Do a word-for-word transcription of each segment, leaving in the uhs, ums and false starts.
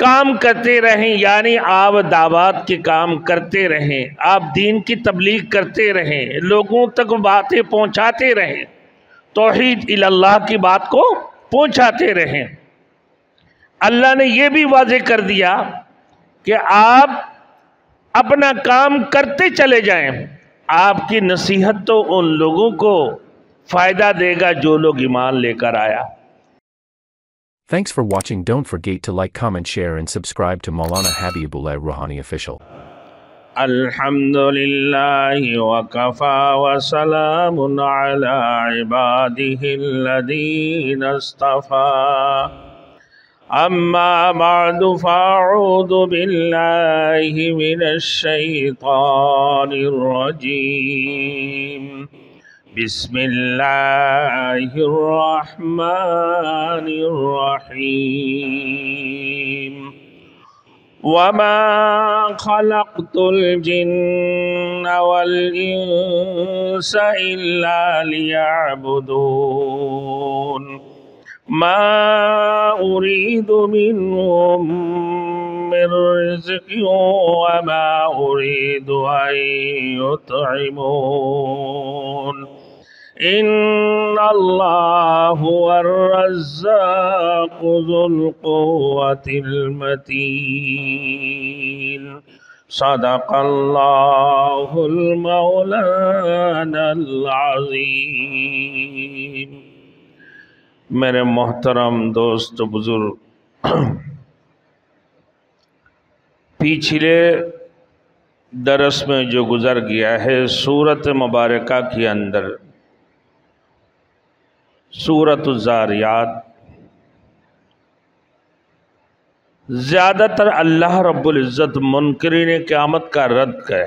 کام کرتے رہیں، یعنی آپ دعوات کے کام کرتے رہیں، آپ دین کی تبلیغ کرتے رہیں، لوگوں تک باتیں پہنچاتے رہیں، توحید اللہ کی بات کو پہنچاتے رہیں۔ اللہ نے یہ بھی واضح کر دیا کہ آپ اپنا کام کرتے چلے جائیں، آپ کی نصیحت تو ان لوگوں کو فائدہ دے گا جو لوگ ایمان لے کر آیا۔ Thanks for watching. Don't forget to like, comment, share and subscribe to Maulana Habibullah Rouhani Official. Alhamdulillahi wa kafa wa salamun ala ibadihi alladhina istafa. Amma ba'du fa'udhu billahi minash shaytanir rajim. بسم اللہ الرحمن الرحیم وما خلقت الجن والانس الا ليعبدون ما اريد منهم من رزق وما اريد ان يطعمون ان اللہ هو الرزاق ذو القوة المتین صدق اللہ المولانا العظیم۔ میرے محترم دوست بزرگ، پچھلے درس میں جو گزر گیا ہے سورت مبارکہ کے اندر، سورۃ الذاریات، زیادہ تر اللہ رب العزت منکرین قیامت کا رد کیا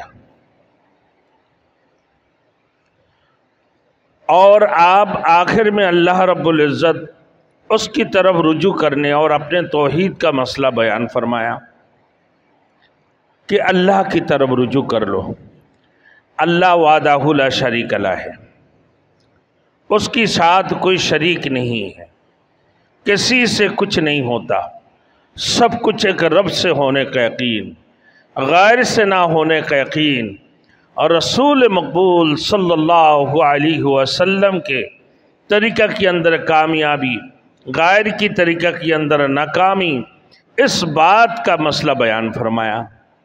اور آپ آخر میں اللہ رب العزت اس کی طرف رجوع کرنے اور اپنے توحید کا مسئلہ بیان فرمایا کہ اللہ کی طرف رجوع کر لو۔ اللہ وحدہ لا شریک لہ ہے، اس کی ساتھ کوئی شریک نہیں ہے، کسی سے کچھ نہیں ہوتا، سب کچھ ایک رب سے ہونے کا یقین، غیر سے نہ ہونے کا یقین، اور رسول مقبول صلی اللہ علیہ وسلم کے طریقہ کے اندر کامیابی، غیر کی طریقہ کے اندر ناکامی، اس بات کا مسئلہ بیان فرمایا۔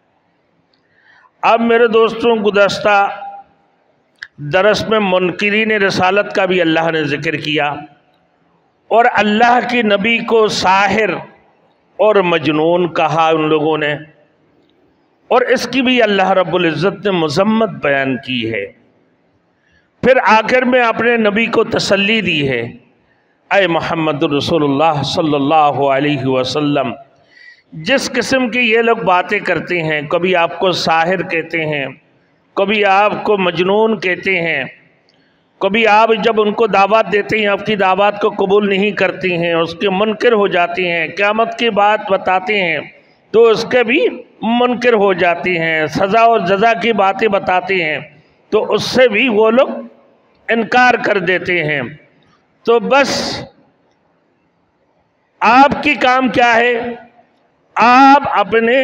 اب میرے دوستوں، گزشتہ درس میں منکرین رسالت کا بھی اللہ نے ذکر کیا اور اللہ کی نبی کو ساحر اور مجنون کہا ان لوگوں نے، اور اس کی بھی اللہ رب العزت نے مذمت بیان کی ہے۔ پھر آخر میں اپنے نبی کو تسلی دی ہے، اے محمد رسول اللہ صلی اللہ علیہ وسلم، جس قسم کی یہ لوگ باتیں کرتے ہیں، کبھی آپ کو ساحر کہتے ہیں، کبھی آپ کو مجنون کہتے ہیں، کبھی آپ جب ان کو دعوت دیتے ہیں آپ کی دعوت کو قبول نہیں کرتے ہیں، اس کے منکر ہو جاتے ہیں، قیامت کی بات بتاتے ہیں تو اس کے بھی منکر ہو جاتے ہیں، سزا اور جزا کی باتیں بتاتے ہیں تو اس سے بھی وہ لوگ انکار کر دیتے ہیں۔ تو بس آپ کی کام کیا ہے؟ آپ اپنے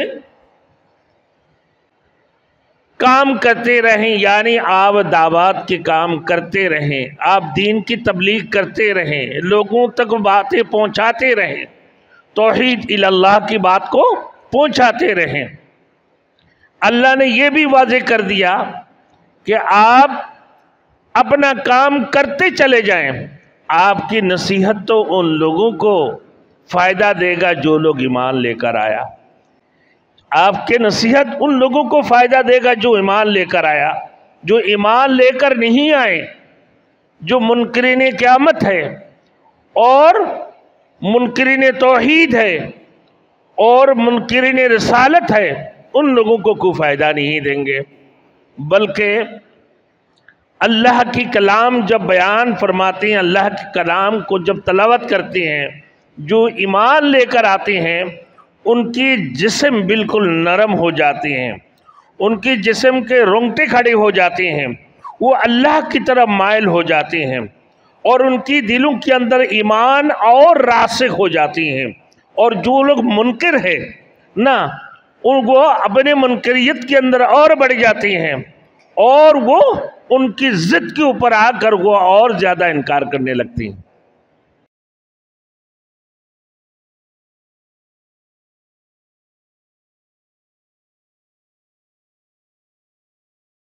کام کرتے رہیں، یعنی آپ دعوات کے کام کرتے رہیں، آپ دین کی تبلیغ کرتے رہیں، لوگوں تک باتیں پہنچاتے رہیں، توحید اللہ کی بات کو پہنچاتے رہیں۔ اللہ نے یہ بھی واضح کر دیا کہ آپ اپنا کام کرتے چلے جائیں، آپ کی نصیحت تو ان لوگوں کو فائدہ دے گا جو لوگ ایمان لے کر آیا۔ آپ کے نصیحت ان لوگوں کو فائدہ دے گا جو ایمان لے کر آیا، جو ایمان لے کر نہیں آئے، جو منکرین قیامت ہے اور منکرین توحید ہے اور منکرین رسالت ہے، ان لوگوں کو کوئی فائدہ نہیں دیں گے، بلکہ اللہ کی کلام جب بیان فرماتے ہیں، اللہ کے کلام کو جب تلاوت کرتے ہیں، جو ایمان لے کر آتے ہیں ان کی جسم بالکل نرم ہو جاتے ہیں، ان کی جسم کے رونگٹے کھڑے ہو جاتے ہیں، وہ اللہ کی طرف مائل ہو جاتے ہیں اور ان کی دلوں کے اندر ایمان اور راسخ ہو جاتی ہیں۔ اور جو لوگ منکر ہیں نہ ان کو اپنے منکریت کے اندر اور بڑھ جاتی ہیں اور وہ ان کی ضد کے اوپر آ کر وہ اور زیادہ انکار کرنے لگتی ہیں.